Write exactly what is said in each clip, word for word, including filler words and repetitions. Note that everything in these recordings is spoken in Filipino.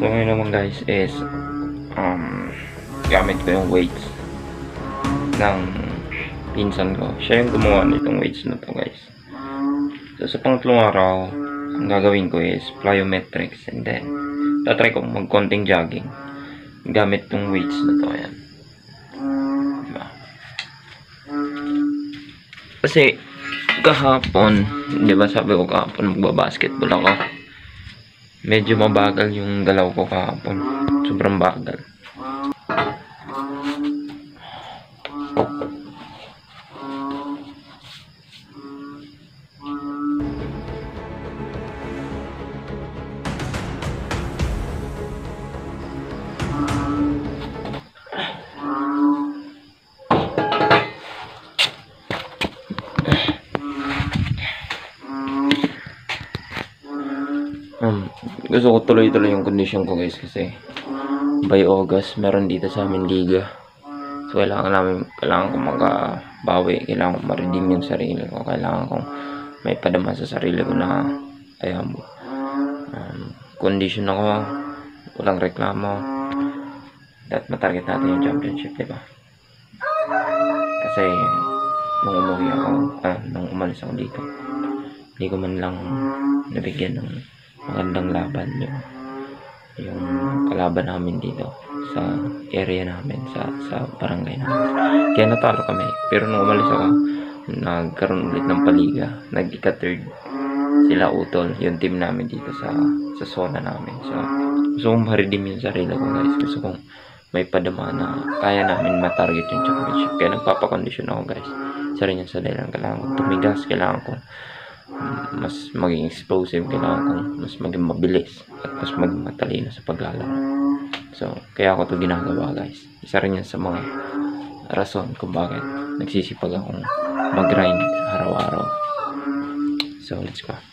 So ngayon naman guys is um, gamit ko yung weights ng pinsan ko. Siya yung gumawa nitong weights na to guys. So sa pangatlong araw, ang gagawin ko is plyometrics, and then tatry ko mag konting jogging gamit tong weights na to. Ayan. Diba? Kasi kahapon, di ba sabi ko kahapon magbabasketball ako. Medyo mabagal yung galaw ko kahapon. Sobrang bagal. Um, gusto ko tuloy-tuloy yung condition ko guys, kasi by August meron dito sa amin liga. So kailangan namin, kailangan kong makabawi, kailangan kong ma-redeem yung sarili ko, kailangan kong may padama sa sarili ko na ayun, um, condition ako, walang reklamo, at matarget natin yung championship, diba? Kasi nung umuwi ako, ah, nung umalis ako dito, hindi ko man lang nabigyan ng magandang laban yung yung kalaban namin dito sa area namin, sa sa barangay namin. Kaya natalo kami. Pero nung umalis ako, nagkaroon ulit ng paliga. Nag-ika-third sila utol, yung team namin dito sa sa zona namin. So gusto kong ma-redeem yung sarili ko guys. Gusto kong may padama na kaya namin matarget yung championship. Kaya nagpapakondisyon ako guys. Isa rin yung sa dahilan, kailangan ko tumigas, kailangan ko mas maging explosive, kailangan kong mas maging mabilis at mas maging matalino sa paglalaro. So kaya ako to ginagawa guys. Isa rin yan sa mga rason kung bakit nagsisipag akong mag-grind araw-araw. So let's go.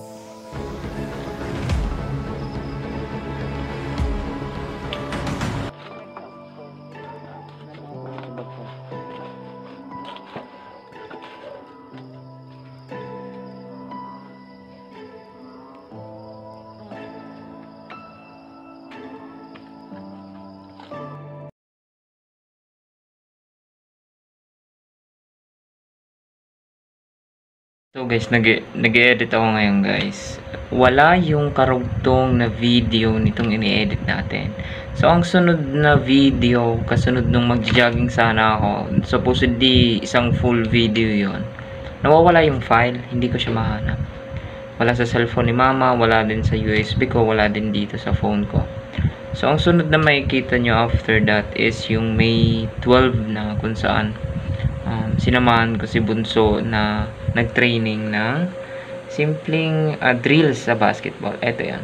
So guys, nag-e-edit ako ngayon guys. Wala yung karugtong na video nitong ini-edit natin. So ang sunod na video, kasunod nung mag-jogging sana ako, supposedly isang full video yon. Nawawala yung file, hindi ko siya mahanap. Wala sa cellphone ni mama, wala din sa U S B ko, wala din dito sa phone ko. So ang sunod na makikita nyo after that is yung May twelve na kung saan Um, sinamahan ko si Bunso na nag-training ng simpleng uh, drills sa basketball. Ito yan.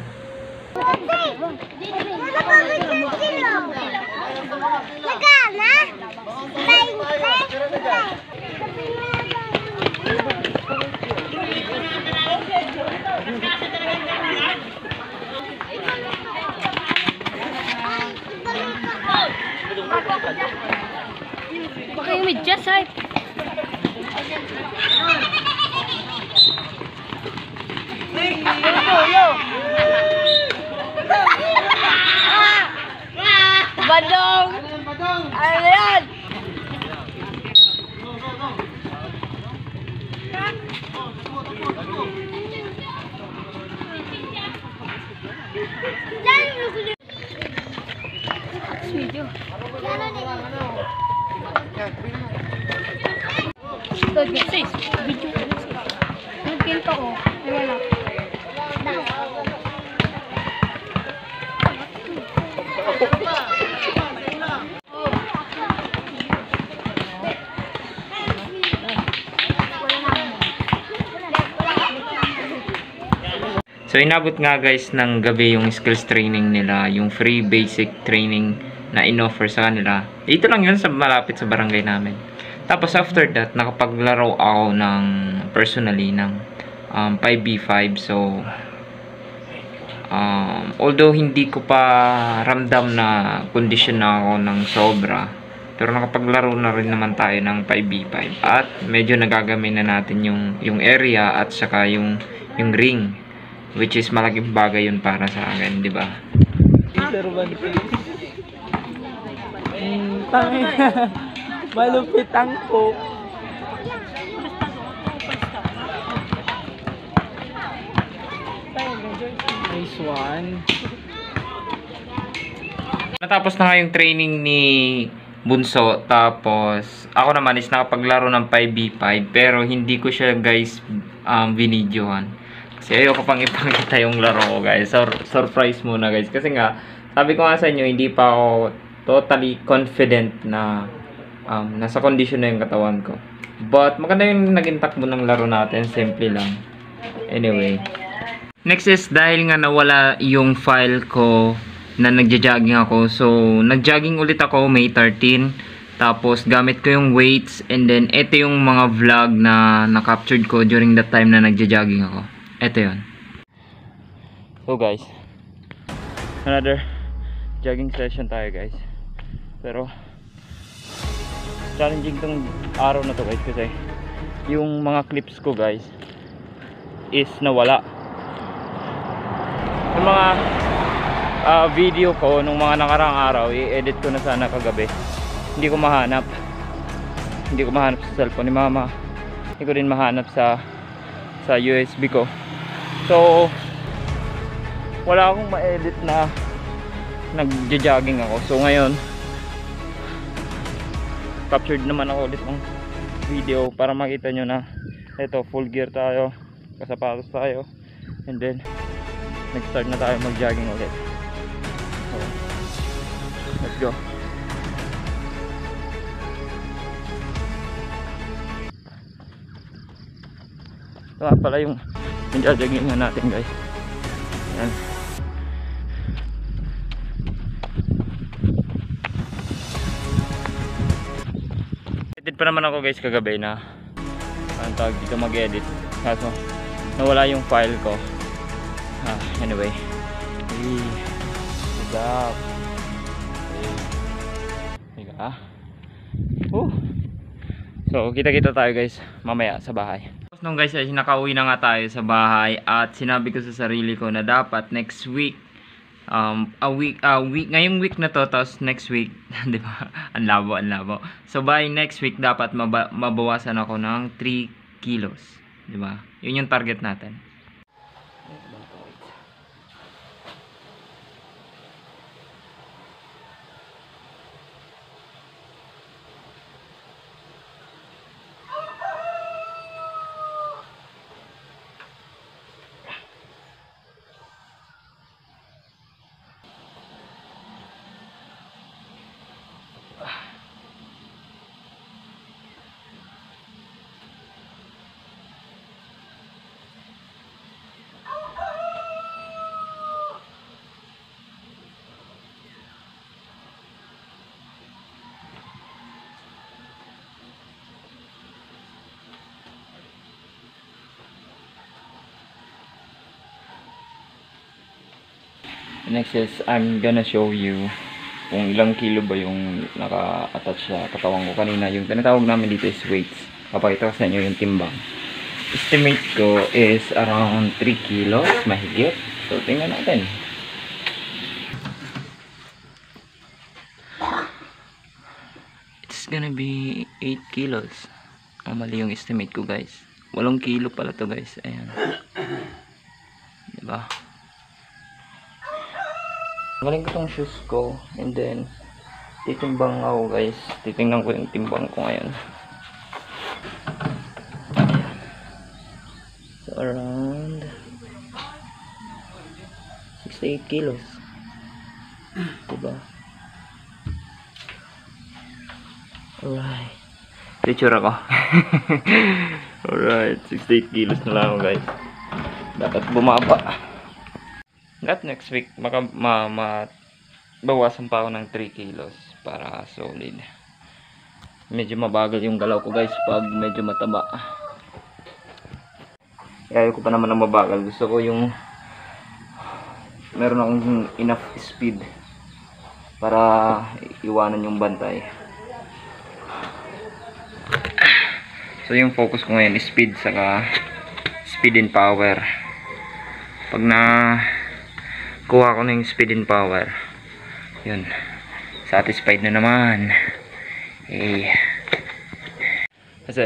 Baka yung medyas ay. Badong! Ano yan? Video. Sis, video ko na siya. Nag-kinto ko. Ay, wala. So inabot nga guys ng gabi yung skills training nila, yung free basic training na in-offer sa kanila. Dito lang yun sa malapit sa barangay namin. Tapos after that, nakapaglaro ako ng personally ng um, five v five. So um, although hindi ko pa ramdam na condition na ako ng sobra, pero nakapaglaro na rin naman tayo ng five v five. At medyo nagagamay na natin yung, yung area at saka yung, yung ring. Which is malaking bagay yun para sa akin, di ba? Serban face. Hmm, tangin. Malupit ang cook. Nice one. Natapos na nga yung training ni Bunso, tapos ako naman is nakapaglaro ng five v five, pero hindi ko siya guys um, binidyohan kasi ayoko pang ipakita yung laro ko guys. Sur surprise muna guys, kasi nga sabi ko nga sa inyo, hindi pa ako totally confident na um, nasa condition na yung katawan ko, but maganda yung naging takbo ng laro natin, simple lang. Anyway, next is dahil nga nawala yung file ko na nagja-jogging ako. So, nag-jogging ulit ako May thirteen. Tapos, gamit ko yung weights. And then, ito yung mga vlog na na-captured ko during that time na nagja-jogging ako. Ito yun. So, guys. Another jogging session tayo, guys. Pero, challenging tong araw na to, guys. Kasi, yung mga clips ko, guys, is nawala. Yung mga Uh, video ko nung mga nakarang araw, i-edit ko na sana kagabi. Hindi ko mahanap. Hindi ko mahanap sa cellphone ni mama. Hindi ko din mahanap sa sa U S B ko. So, wala akong ma-edit na nagja-jogging ako. So ngayon, captured naman ako ulit ng video para makita nyo na eto, full gear tayo, kasapatos tayo, and then nag-start na tayo mag-jogging ulit. So, let's go. Ito nga pala yung nagja-joggingan natin, guys. Ayan. Edit pa naman ako, guys, kagabi na ang tawag dito, mag-edit. Kaso nawala yung file ko. Ah, anyway. Hey. What's up? Hey. Higa. Oh. So, kita-kita tayo, guys, mamaya sa bahay. Tapos nung, guys, ay nakauwi na nga tayo sa bahay at sinabi ko sa sarili ko na dapat next week um a week a uh, week ngayong week na to, tapos next week, 'di ba? Ang labo, ang labo. So by next week dapat maba mabawasan ako ng three kilos, 'di ba? 'Yun yung target natin. Next is, I'm gonna show you kung ilang kilo ba yung naka-attach sa katawan ko kanina. Yung tinatawag namin dito is weights. Papakita ko sa inyo yung timbang. Estimate ko is around three kilos, mahigit. So, tingnan natin. It's gonna be eight kilos. Oh, mali yung estimate ko, guys. Walong kilo pala to, guys. Ayan. Diba? Galing ko tong shoes ko, and then titimbang ako, guys. Titingnan ko yung timbang ko ngayon. Ayan. So around sixty-eight kilos, diba? Alright, picture ako. Alright, sixty-eight kilos na lang ako, guys. Dapat bumaba. That next week, maka, ma, ma, bawasan pa ako ng three kilos para solid. Medyo mabagal yung galaw ko, guys, pag medyo mataba. Ayaw ko pa naman ng mabagal. Gusto ko yung meron akong enough speed para iwanan yung bantay. So yung focus ko ngayon is speed, saka speed and power. Pag na kuha ko na yung speed and power, Yun. Satisfied na naman. Eh. Kasi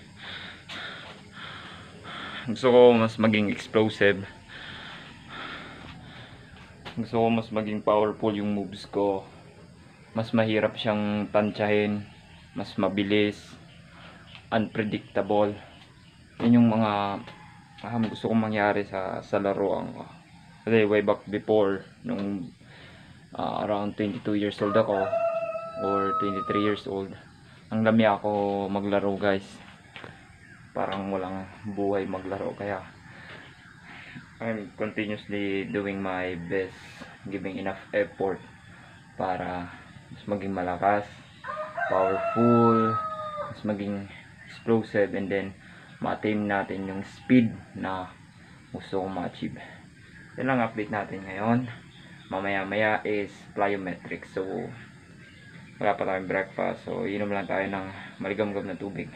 gusto ko mas maging explosive. Gusto ko mas maging powerful yung moves ko. Mas mahirap siyang tansyahin. Mas mabilis. Unpredictable. Yun yung mga um, gusto kong mangyari sa, sa laruan ko. Kasi way back before, nung uh, around twenty-two years old ako, or twenty-three years old, ang dami ako maglaro guys. Parang walang buhay maglaro, kaya I'm continuously doing my best, giving enough effort para mas maging malakas, powerful, mas maging explosive, and then ma-attain natin yung speed na gusto kong ma-achieve. Yan lang update natin ngayon. Mamaya maya is plyometrics. So wala pa tayong breakfast, so inom lang tayo ng maligam-gam na tubig.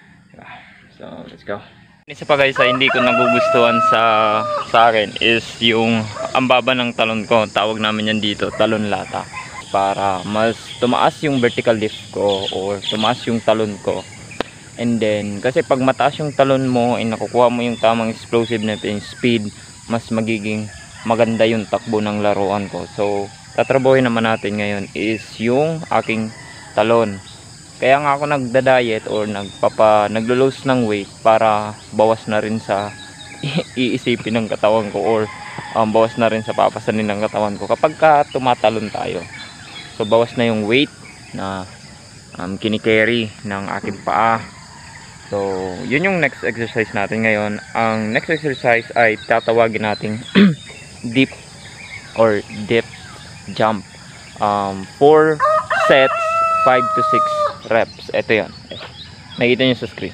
So let's go. Isa pa guys, hindi ko nagugustuhan sa sa akin is yung ang baba ng talon ko. Tawag namin yan dito, talon lata. Para mas tumaas yung vertical lift ko or tumaas yung talon ko. And then kasi pag mataas yung talon mo ay nakukuha mo yung tamang explosiveness and speed, mas magiging maganda yung takbo ng laruan ko. So tatrabahin naman natin ngayon is yung aking talon. Kaya nga ako nagda-diet or nagpapa naglo-lose ng weight para bawas na rin sa iisipin ng katawan ko, or um, bawas na rin sa papasanin ng katawan ko kapag ka tumatalon tayo. So bawas na yung weight na um, kinikerry ng aking paa. So yun yung next exercise natin ngayon. Ang next exercise ay tatawagin nating deep or dip jump. Um, four sets, five to six reps. Ito yan. Nakikita nyo sa screen.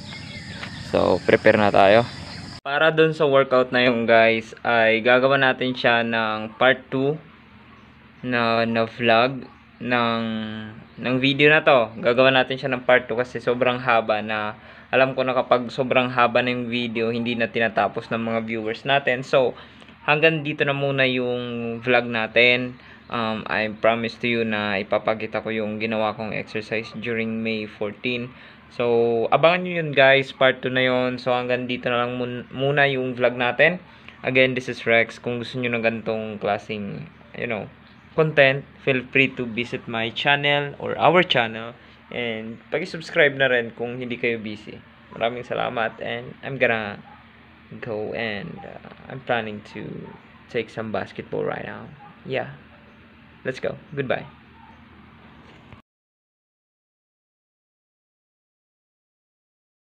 So prepare na tayo. Para dun sa workout na yung guys, ay gagawa natin siya ng part two na, na vlog ng, ng video na to. Gagawa natin siya ng part two kasi sobrang haba na alam ko na kapag sobrang haba ng video, hindi na tinatapos ng mga viewers natin. So, hanggang dito na muna yung vlog natin. Um, I promise to you na ipapakita ko yung ginawa kong exercise during May fourteenth. So, abangan nyo yun guys. Part two na yun. So, hanggang dito na lang mun muna yung vlog natin. Again, this is Rex. Kung gusto nyo ng ganitong klaseng, you know, content, feel free to visit my channel or our channel. And pag-subscribe na rin kung hindi kayo busy. Maraming salamat. And I'm gonna go and uh, I'm planning to take some basketball right now. Yeah. Let's go. Goodbye.